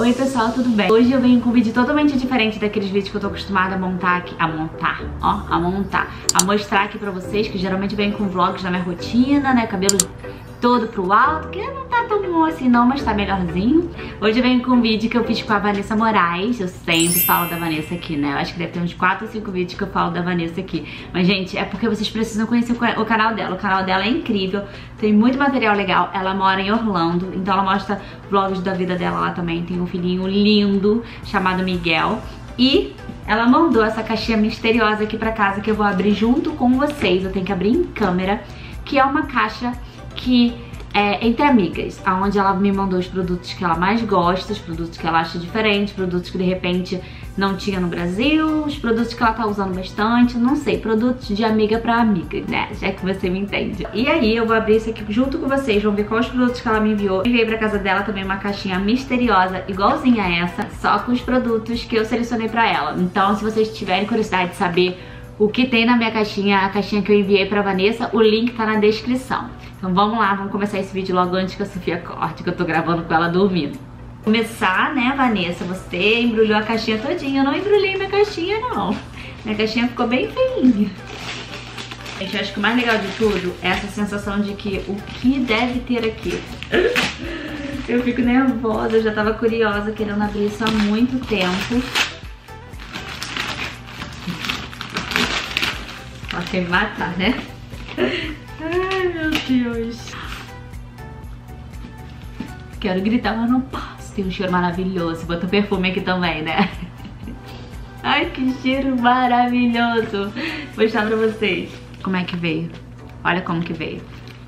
Oi pessoal, tudo bem? Hoje eu venho com um vídeo totalmente diferente daqueles vídeos que eu tô acostumada a montar aqui, a mostrar aqui pra vocês, que geralmente vem com vlogs da minha rotina, né, cabelo todo pro alto, que não tá tão bom assim não, mas tá melhorzinho. Hoje eu venho com um vídeo que eu fiz com a Vanessa Moraes. Eu sempre falo da Vanessa aqui, né? Eu acho que deve ter uns 4 ou 5 vídeos que eu falo da Vanessa aqui. Mas, gente, é porque vocês precisam conhecer o canal dela. O canal dela é incrível, tem muito material legal. Ela mora em Orlando, então ela mostra vlogs da vida dela lá também. Tem um filhinho lindo chamado Miguel. E ela mandou essa caixinha misteriosa aqui pra casa que eu vou abrir junto com vocês. Eu tenho que abrir em câmera, que é uma caixa que é entre amigas, onde ela me mandou os produtos que ela mais gosta, os produtos que ela acha diferentes, produtos que de repente não tinha no Brasil, os produtos que ela tá usando bastante, não sei, produtos de amiga pra amiga, né, já que você me entende. E aí eu vou abrir isso aqui junto com vocês, vamos ver quais os produtos que ela me enviou. Eu enviei pra casa dela também uma caixinha misteriosa, igualzinha a essa, só com os produtos que eu selecionei pra ela. Então se vocês tiverem curiosidade de saber o que tem na minha caixinha, a caixinha que eu enviei pra Vanessa, o link tá na descrição. Então vamos lá, vamos começar esse vídeo logo antes que a Sofia acorde, que eu tô gravando com ela dormindo. Começar, né, Vanessa? Você embrulhou a caixinha todinha. Eu não embrulhei minha caixinha, não. Minha caixinha ficou bem feinha. Gente, eu acho que o mais legal de tudo é essa sensação de que o que deve ter aqui. Eu fico nervosa, eu já tava curiosa, querendo abrir isso há muito tempo. Ela quer me matar, né? Ai, meu Deus. Quero gritar, mas não posso. Tem um cheiro maravilhoso. Bota um perfume aqui também, né? Ai, que cheiro maravilhoso. Vou mostrar pra vocês como é que veio. Olha como que veio.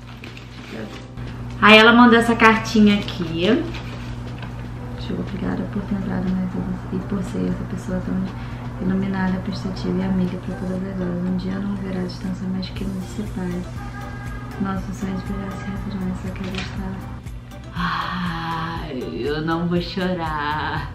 Aí ela mandou essa cartinha aqui. Obrigada por ter entrado na vida e por ser essa pessoa tão iluminada, prestativa e amiga pra todas as horas. Um dia não haverá distância mais que nos separe. Nosso sonho de virar se retornar, só quero estar. Ai, eu não vou chorar.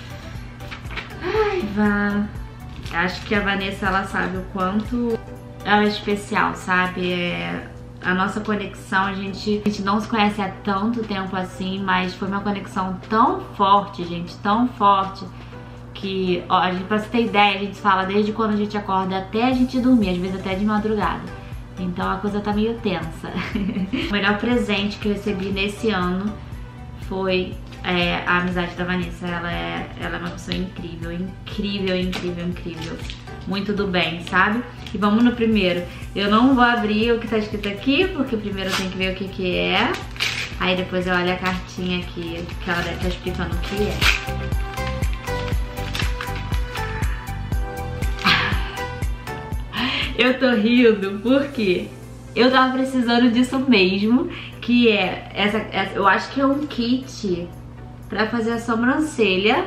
Ai, vá. Acho que a Vanessa, ela sabe o quanto ela é especial, sabe? A nossa conexão, a gente não se conhece há tanto tempo assim, mas foi uma conexão tão forte, gente, tão forte. Que, ó, pra você ter ideia, a gente fala desde quando a gente acorda até a gente dormir, às vezes até de madrugada. Então a coisa tá meio tensa. O melhor presente que eu recebi nesse ano foi a amizade da Vanessa. Ela é uma pessoa incrível, incrível, incrível, incrível. Muito do bem, sabe? E vamos no primeiro. Eu não vou abrir o que tá escrito aqui, porque primeiro eu tenho que ver o que que é. Aí depois eu olho a cartinha aqui, que ela deve estar explicando o que é. Eu tô rindo porque eu tava precisando disso mesmo, que é eu acho que é um kit pra fazer a sobrancelha.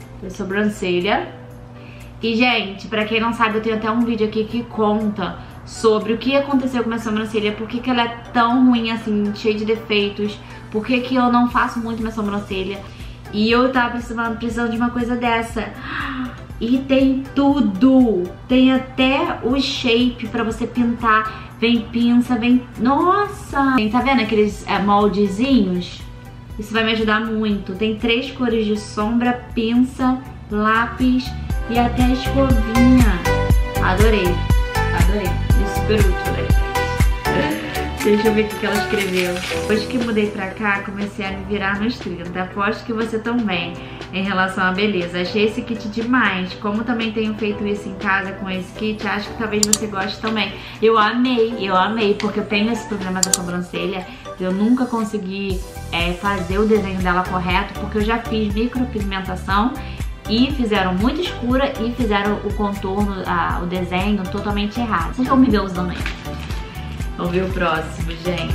E, gente, pra quem não sabe, eu tenho até um vídeo aqui que conta sobre o que aconteceu com a minha sobrancelha, por que ela é tão ruim assim, cheia de defeitos, por que eu não faço muito minha sobrancelha. E eu tava precisando de uma coisa dessa. E tem tudo, tem até o shape pra você pintar, vem pinça, vem... Nossa! Tá vendo aqueles moldezinhos? Isso vai me ajudar muito. Tem 3 cores de sombra, pinça, lápis e até escovinha. Adorei, adorei. E super útil, né, gente? Deixa eu ver o que ela escreveu. Depois que mudei pra cá, comecei a me virar nos 30. Aposto que você também, em relação à beleza. Achei esse kit demais. Como também tenho feito isso em casa com esse kit, acho que talvez você goste também. Eu amei, porque eu tenho esse problema da sobrancelha. Eu nunca consegui fazer o desenho dela correto, porque eu já fiz micropigmentação e fizeram muito escura e fizeram o contorno, o desenho totalmente errado. Vocês vão me ver usando aí. Vamos ver o próximo, gente.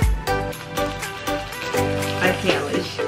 Aquelas.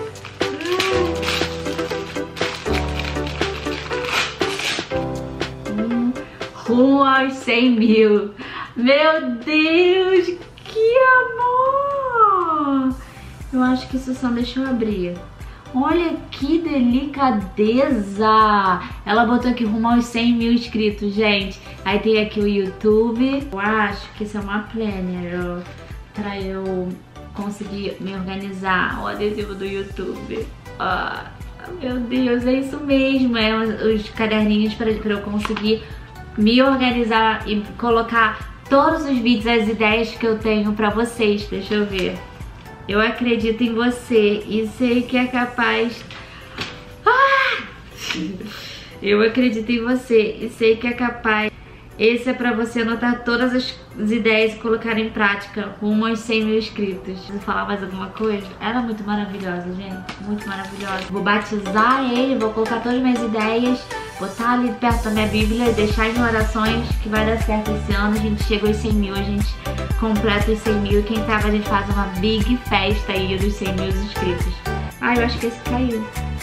Rumo aos 100 mil. Meu Deus, que amor! Eu acho que isso só deixa eu abrir. Olha que delicadeza! Ela botou aqui rumo aos 100 mil inscritos, gente. Aí tem aqui o YouTube. Eu acho que isso é uma planner, ó, pra eu conseguir me organizar. O adesivo do YouTube. Meu Deus, é isso mesmo. É os caderninhos pra eu conseguir me organizar e colocar todos os vídeos, as ideias que eu tenho pra vocês. Deixa eu ver. Eu acredito em você e sei que é capaz... Eu acredito em você e sei que é capaz. Esse é pra você anotar todas as ideias e colocar em prática rumo aos 100 mil inscritos. Vou falar mais alguma coisa? Ela é muito maravilhosa, gente. Muito maravilhosa. Vou batizar ele, vou colocar todas as minhas ideias, botar ali perto da minha Bíblia e deixar em orações que vai dar certo esse ano. A gente chega aos 100 mil, a gente completa os 100 mil. E quem sabe a gente faz uma big festa aí dos 100 mil inscritos. Ah, eu acho que esse caiu.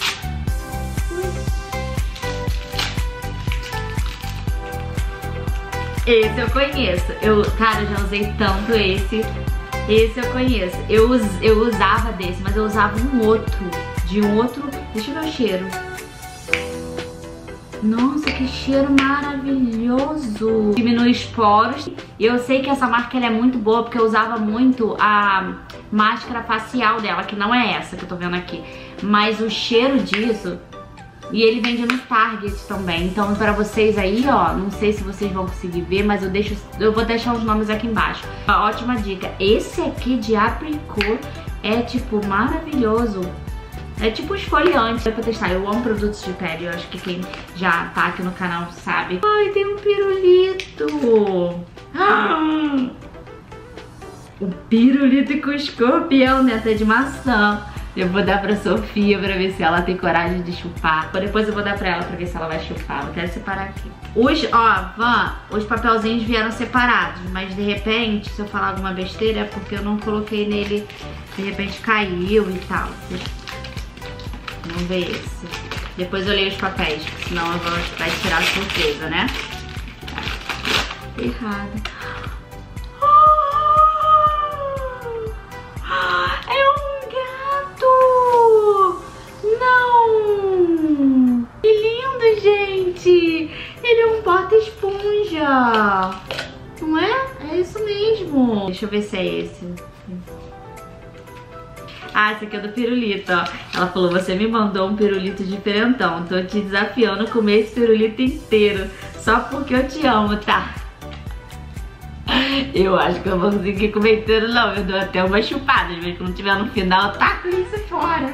Esse eu conheço. Cara, eu já usei tanto esse. Esse eu conheço. Eu usava desse, mas eu usava um outro. De um outro... Deixa eu ver o cheiro. Nossa, que cheiro maravilhoso. Diminui os poros. E eu sei que essa marca ela é muito boa, porque eu usava muito a máscara facial dela, que não é essa que eu tô vendo aqui. Mas o cheiro disso... E ele vende no Target também. Então pra vocês aí, ó, não sei se vocês vão conseguir ver, mas eu vou deixar os nomes aqui embaixo. Uma ótima dica. Esse aqui de apricot é tipo maravilhoso. É tipo esfoliante. Pra testar, eu amo produtos de pele. Eu acho que quem já tá aqui no canal sabe. Ai, tem um pirulito. O pirulito com escorpião, neta de maçã. Eu vou dar pra Sofia pra ver se ela tem coragem de chupar. Depois eu vou dar pra ela pra ver se ela vai chupar. Eu quero separar aqui. Os papelzinhos vieram separados, mas de repente, se eu falar alguma besteira, é porque eu não coloquei nele, de repente caiu e tal. Vamos ver esse. Depois eu leio os papéis, senão eu vou tirar a surpresa, né? Tá errado. Não! Que lindo, gente! Ele é um porta-esponja! Não é? É isso mesmo! Deixa eu ver se é esse. Ah, esse aqui é do pirulito, ó. Ela falou, você me mandou um pirulito diferentão. Tô te desafiando a comer esse pirulito inteiro. Só porque eu te amo, tá? Eu acho que eu vou conseguir comer inteiro não. Eu dou até uma chupada. Às vezes quando tiver no final, eu taco isso fora.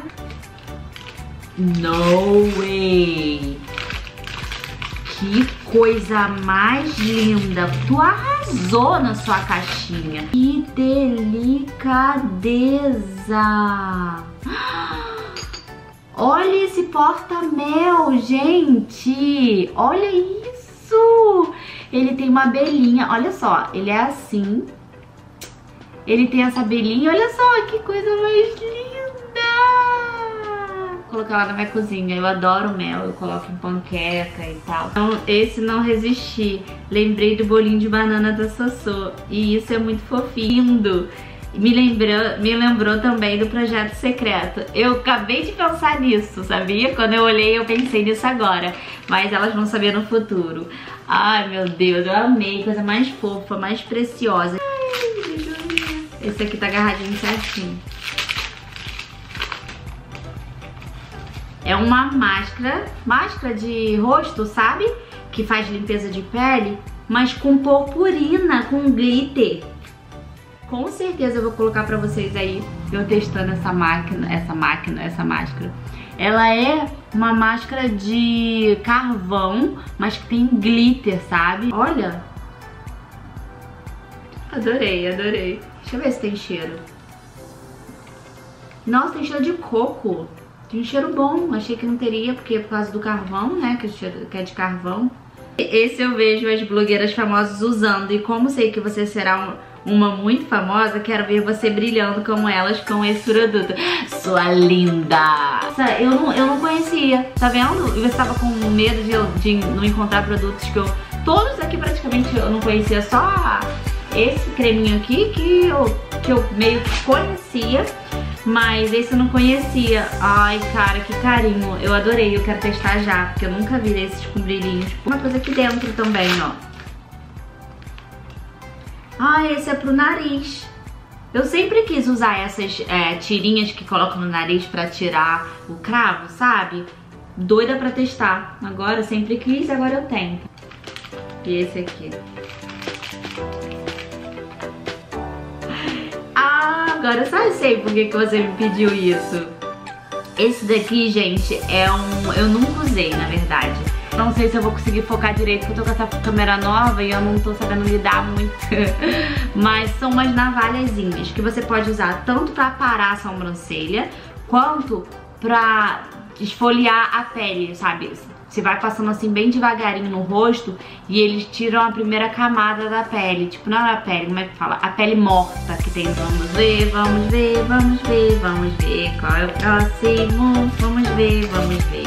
No way! Que coisa mais linda! Tu arrasou na sua caixinha! Que delicadeza! Olha esse porta-mel, gente! Olha isso! Ele tem uma abelhinha, olha só, ele é assim. Ele tem essa abelhinha, olha só que coisa mais linda! Vou colocar lá na minha cozinha, eu adoro mel, eu coloco em panqueca e tal. Então esse não resisti, lembrei do bolinho de banana da Sossô e isso é muito fofinho, lindo. Me lembrou também do projeto secreto. Eu acabei de pensar nisso, sabia? Quando eu olhei eu pensei nisso agora, mas elas vão saber no futuro. Ai meu Deus, eu amei, coisa mais fofa, mais preciosa. Ai, deixa eu ver. Esse aqui tá agarradinho certinho. É uma máscara de rosto, sabe? Que faz limpeza de pele, mas com purpurina, com glitter. Com certeza eu vou colocar pra vocês aí, eu testando essa máscara. Ela é uma máscara de carvão, mas que tem glitter, sabe? Olha. Adorei, adorei. Deixa eu ver se tem cheiro. Nossa, tem cheiro de coco. Tem um cheiro bom, achei que não teria, porque é por causa do carvão, né, que é de carvão. Esse eu vejo as blogueiras famosas usando, e como sei que você será uma muito famosa, quero ver você brilhando como elas com esse produto. Sua linda! Eu não conhecia, tá vendo? Você tava com medo de não encontrar produtos que todos aqui praticamente eu não conhecia, só esse creminho aqui que eu meio que conhecia. Mas esse eu não conhecia. Ai, cara, que carinho. Eu adorei, eu quero testar já, porque eu nunca vi esses com brilhinhos. Uma coisa aqui dentro também, ó. Ah, esse é pro nariz. Eu sempre quis usar essas tirinhas que colocam no nariz pra tirar o cravo, sabe? Doida pra testar. Agora, sempre quis, agora eu tenho. E esse aqui. Ah, agora eu só sei por que você me pediu isso. Esse daqui, gente, eu nunca usei, na verdade. Não sei se eu vou conseguir focar direito, porque eu tô com essa câmera nova e eu não tô sabendo lidar muito. Mas são umas navalhazinhas que você pode usar tanto pra aparar a sobrancelha, quanto pra esfoliar a pele, sabe? Você vai passando assim bem devagarinho no rosto e eles tiram a primeira camada da pele. Tipo, não é a pele, como é que fala? A pele morta que tem. Vamos ver, vamos ver, vamos ver, vamos ver. Qual é o próximo? Vamos ver, vamos ver.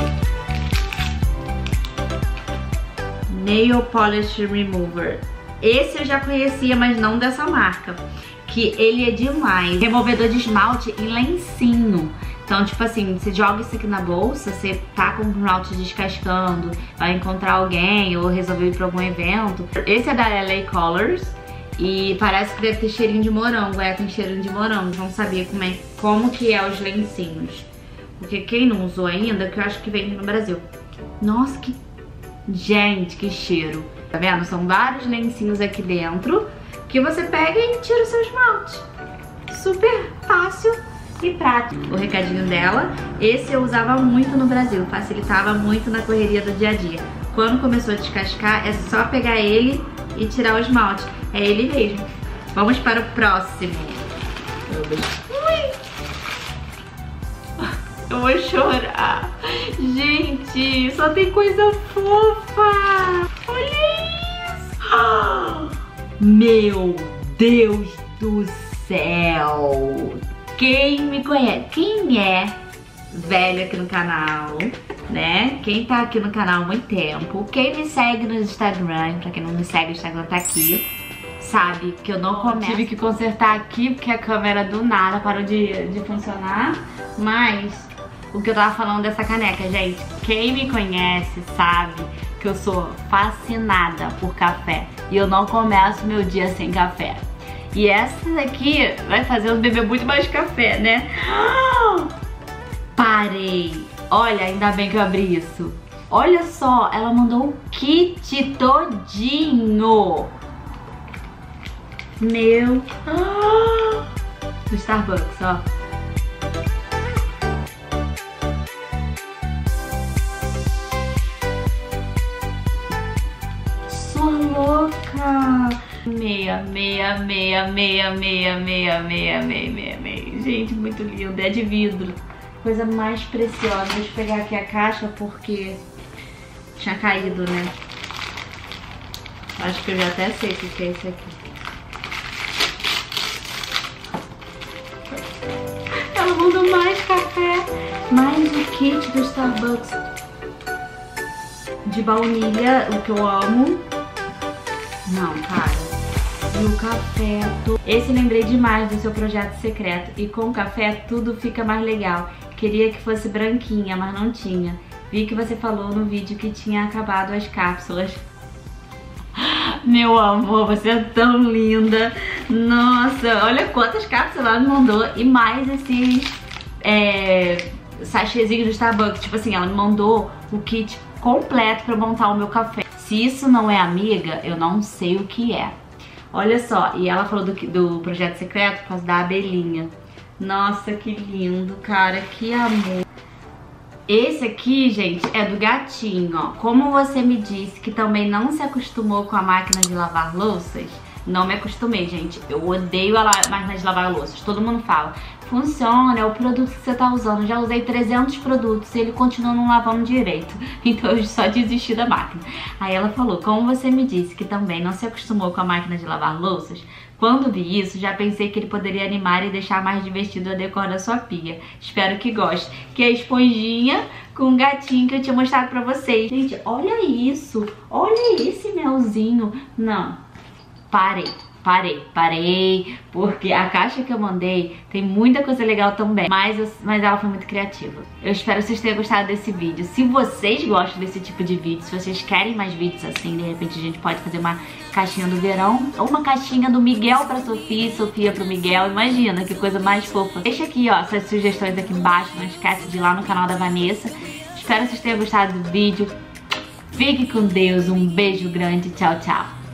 Nail Polish Remover. Esse eu já conhecia, mas não dessa marca. Que ele é demais. Removedor de esmalte em lencinho. Então, tipo assim, você joga isso aqui na bolsa, você tá com o esmalte descascando, vai encontrar alguém ou resolver ir pra algum evento. Esse é da LA Colors e parece que deve ter cheirinho de morango. Tem cheirinho de morango. Vamos saber como que é os lencinhos. Porque quem não usou ainda, que eu acho que vem no Brasil. Nossa, que... Gente, que cheiro. Tá vendo? São vários lencinhos aqui dentro que você pega e tira o seu esmalte. Super fácil e prático. O recadinho dela, esse eu usava muito no Brasil, facilitava muito na correria do dia a dia. Quando começou a descascar, é só pegar ele e tirar o esmalte. É ele mesmo. Vamos para o próximo. Ui! Eu vou chorar. Gente, só tem coisa fofa. Olha isso. Meu Deus do céu. Quem me conhece, quem é velho aqui no canal, né? Quem tá aqui no canal há muito tempo, quem me segue no Instagram, pra quem não me segue, o Instagram tá aqui, sabe que eu não começo. Tive que consertar aqui porque a câmera do nada parou de funcionar, mas o que eu tava falando dessa caneca, gente, quem me conhece sabe que eu sou fascinada por café e eu não começo meu dia sem café. E essa daqui vai fazer eu beber muito mais café, né? Parei! Olha, ainda bem que eu abri isso. Olha só, ela mandou o kit todinho. Meu... do Starbucks, ó. Sua louca! Meia. Gente, muito lindo. É de vidro. Coisa mais preciosa. Deixa eu pegar aqui a caixa porque tinha caído, né? Acho que eu já até sei o que é isso aqui. Ela mandou mais café. Mais o kit do Starbucks de baunilha, o que eu amo. Não, cara. E o café. Esse lembrei demais do seu projeto secreto. E com o café tudo fica mais legal. Queria que fosse branquinha, mas não tinha. Vi que você falou no vídeo que tinha acabado as cápsulas. Meu amor, você é tão linda. Nossa, olha quantas cápsulas ela me mandou. E mais esses sachêzinhos do Starbucks. Tipo assim, ela me mandou o kit completo pra montar o meu café. Se isso não é amiga, eu não sei o que é. Olha só, e ela falou do projeto secreto por causa da abelhinha. Nossa, que lindo, cara, que amor. Esse aqui, gente, é do gatinho, ó. Como você me disse que também não se acostumou com a máquina de lavar louças, não me acostumei, gente. Eu odeio a máquina de lavar louças. Todo mundo fala, funciona, é o produto que você tá usando. Já usei 300 produtos e ele continua não lavando direito. Então eu só desisti da máquina. Aí ela falou, como você me disse que também não se acostumou com a máquina de lavar louças, quando vi isso, já pensei que ele poderia animar e deixar mais divertido a decor da sua pia. Espero que goste. Que é a esponjinha com um gatinho que eu tinha mostrado pra vocês. Gente, olha isso. Olha esse melzinho. Não. Parei. parei, porque a caixa que eu mandei tem muita coisa legal também, mas ela foi muito criativa. Eu espero que vocês tenham gostado desse vídeo. Se vocês gostam desse tipo de vídeo, se vocês querem mais vídeos assim, de repente a gente pode fazer uma caixinha do verão, ou uma caixinha do Miguel pra Sofia, Sofia pro Miguel, imagina, que coisa mais fofa. Deixa aqui, ó, suas sugestões aqui embaixo, não esquece de ir lá no canal da Vanessa. Espero que vocês tenham gostado do vídeo. Fique com Deus, um beijo grande, tchau, tchau.